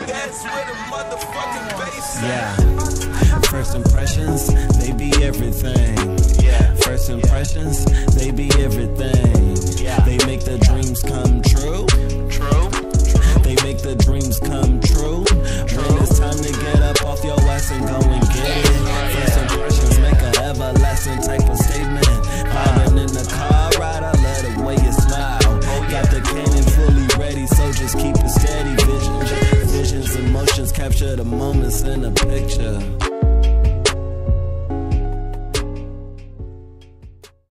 That's where the motherfucking bass. Yeah. First impressions, they be everything. Yeah. First impressions, they be everything. Yeah. They make the dreams come